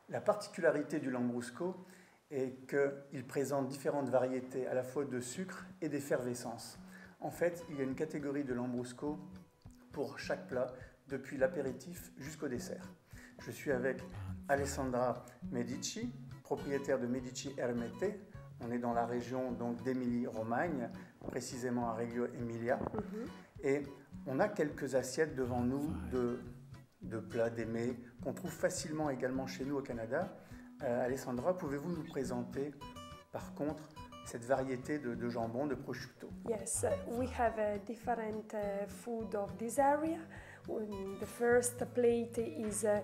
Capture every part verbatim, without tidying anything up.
La particularité du Lambrusco est qu'il présente différentes variétés à la fois de sucre et d'effervescence. En fait, il y a une catégorie de Lambrusco pour chaque plat, depuis l'apéritif jusqu'au dessert. Je suis avec Alessandra Medici, propriétaire de Medici Ermete. On est dans la région donc d'Émilie-Romagne, précisément à Reggio Emilia. Mm-hmm. Et on a quelques assiettes devant nous de, de plats, des mets qu'on trouve facilement également chez nous au Canada. Euh, Alessandra, pouvez-vous nous présenter par contre cette variété de, de jambon, de prosciutto? Yes, we have a different uh, food of this area. Um, the first plate is uh,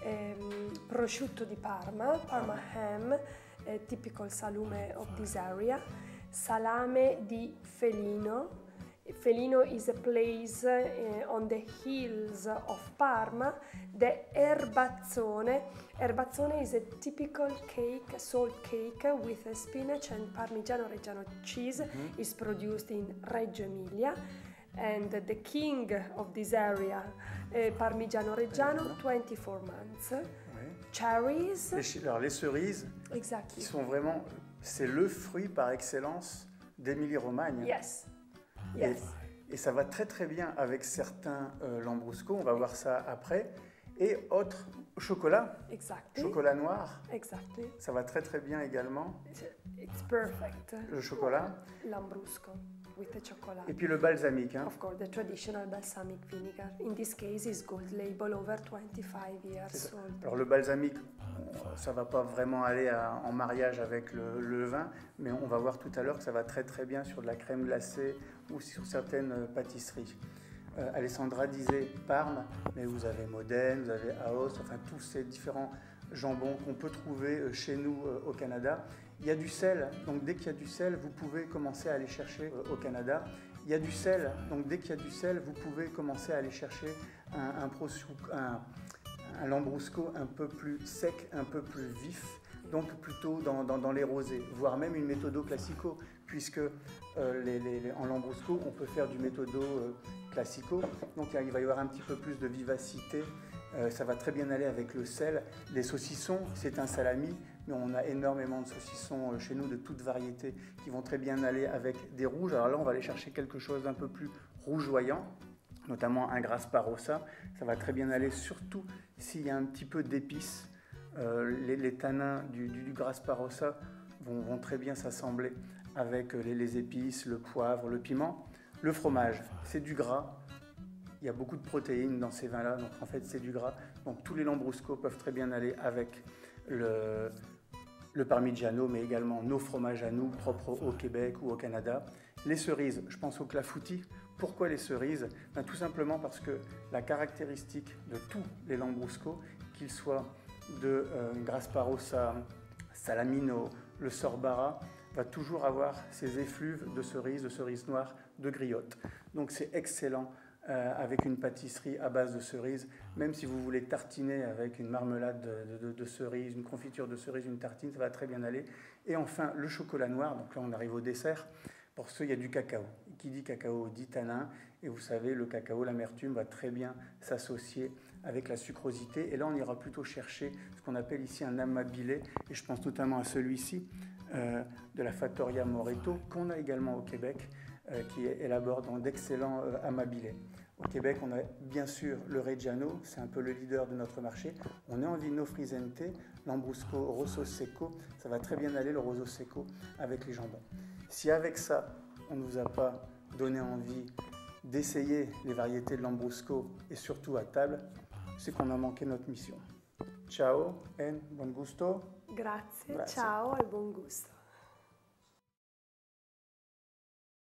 um, prosciutto di Parma, Parma ham, a typical salume of this area. Salame di Felino. Felino is a place uh, on the hills of Parma. The erbazzone. Erbazzone is a typical cake, a salt cake with a spinach and Parmigiano Reggiano cheese. Mm-hmm. Is produced in Reggio Emilia. And the king of this area, uh, Parmigiano Reggiano, twenty-four months. Oui. Cherries. Les, alors les cerises, exactly. Qui sont vraiment, c'est le fruit par excellence d'Émilie-Romagne. Yes. Yes. Et, et ça va très très bien avec certains euh, Lambrusco, on va voir ça après. Et autre chocolat, exactly. Chocolat noir, exactly. Ça va très très bien également. It's perfect. Le chocolat. Lambrusco with the chocolate. Et puis le balsamique. Hein. Of course, the traditional balsamic vinegar. In this case, is gold label over twenty-five years old. Alors le balsamique, ça va pas vraiment aller à, en mariage avec le, le vin, mais on va voir tout à l'heure que ça va très très bien sur de la crème glacée ou sur certaines pâtisseries. Euh, Alessandra disait Parme, mais vous avez Modène, vous avez Aoste, enfin tous ces différents jambons qu'on peut trouver chez nous euh, au Canada. Il y a du sel, donc dès qu'il y a du sel, vous pouvez commencer à aller chercher euh, au Canada. Il y a du sel, donc dès qu'il y a du sel, vous pouvez commencer à aller chercher un, un, un, un Lambrusco un peu plus sec, un peu plus vif, donc plutôt dans, dans, dans les rosés, voire même une méthodo classico, puisque euh, les, les, les, en Lambrusco, on peut faire du méthodo euh, classico, donc il va y avoir un petit peu plus de vivacité, euh, ça va très bien aller avec le sel. Les saucissons, c'est un salami, mais on a énormément de saucissons euh, chez nous de toutes variétés qui vont très bien aller avec des rouges. Alors là, on va aller chercher quelque chose d'un peu plus rougeoyant, notamment un Grasparossa, ça va très bien aller, surtout s'il y a un petit peu d'épices. Euh, les, les tanins du, du, du Grasparossa vont, vont très bien s'assembler avec les, les épices, le poivre, le piment. Le fromage, c'est du gras. Il y a beaucoup de protéines dans ces vins-là, donc en fait c'est du gras. Donc tous les Lambrusco peuvent très bien aller avec le, le Parmigiano, mais également nos fromages à nous, propres au Québec ou au Canada. Les cerises, je pense au clafoutis. Pourquoi les cerises? Ben, tout simplement parce que la caractéristique de tous les Lambrusco, qu'ils soient de euh, Grasparossa, Salamino, le Sorbara, va toujours avoir ces effluves de cerises, de cerises noires, de griottes. Donc c'est excellent euh, avec une pâtisserie à base de cerises, même si vous voulez tartiner avec une marmelade de, de, de cerises, une confiture de cerises, une tartine, ça va très bien aller. Et enfin, le chocolat noir, donc là on arrive au dessert. Pour ceux, il y a du cacao. Qui dit cacao dit tanin. Et vous savez, le cacao, l'amertume va très bien s'associer avec la sucrosité. Et là, on ira plutôt chercher ce qu'on appelle ici un amabilé. Et je pense notamment à celui-ci, euh, de la Fattoria Moreto, qu'on a également au Québec, euh, qui élabore dans d'excellents euh, amabilés. Au Québec, on a bien sûr le Reggiano, c'est un peu le leader de notre marché. On est en Vino Frizzante, Lambrusco Rosso Secco. Ça va très bien aller, le Rosso Secco, avec les jambons. Si avec ça, on ne vous a pas donné envie d'essayer les variétés de Lambrusco et surtout à table, c'est qu'on a manqué notre mission. Ciao et buon gusto. Grazie, Grazie. Ciao e buon gusto.